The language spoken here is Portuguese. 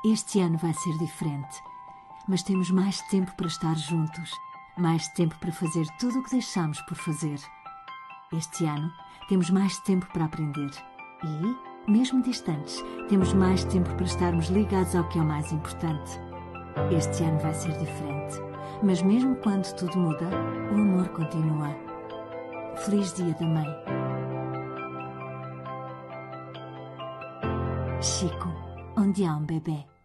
Este ano vai ser diferente, mas temos mais tempo para estar juntos, mais tempo para fazer tudo o que deixámos por fazer. Este ano temos mais tempo para aprender e, mesmo distantes, temos mais tempo para estarmos ligados ao que é o mais importante. Este ano vai ser diferente, mas mesmo quando tudo muda, o amor continua. Feliz Dia da Mãe. Chico, onde há um bebê.